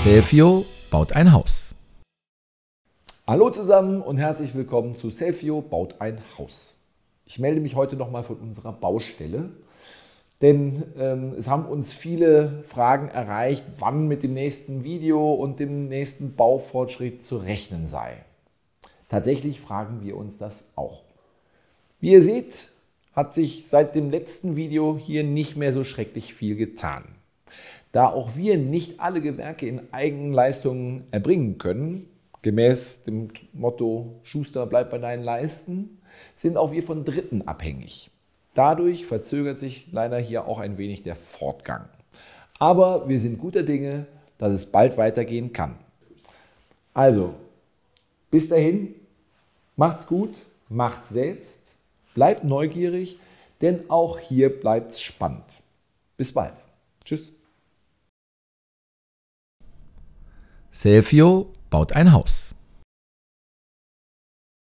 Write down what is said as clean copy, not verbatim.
Cellfio baut ein Haus. Hallo zusammen und herzlich willkommen zu Cellfio baut ein Haus. Ich melde mich heute nochmal von unserer Baustelle, denn es haben uns viele Fragen erreicht, wann mit dem nächsten Video und dem nächsten Baufortschritt zu rechnen sei. Tatsächlich fragen wir uns das auch. Wie ihr seht, hat sich seit dem letzten Video hier nicht mehr so schrecklich viel getan. Da auch wir nicht alle Gewerke in Eigenleistungen erbringen können, gemäß dem Motto Schuster, bleib bei deinen Leisten, sind auch wir von Dritten abhängig. Dadurch verzögert sich leider hier auch ein wenig der Fortgang. Aber wir sind guter Dinge, dass es bald weitergehen kann. Also, bis dahin, macht's gut, macht's selbst, bleibt neugierig, denn auch hier bleibt's spannend. Bis bald. Tschüss. Cellfio baut ein Haus.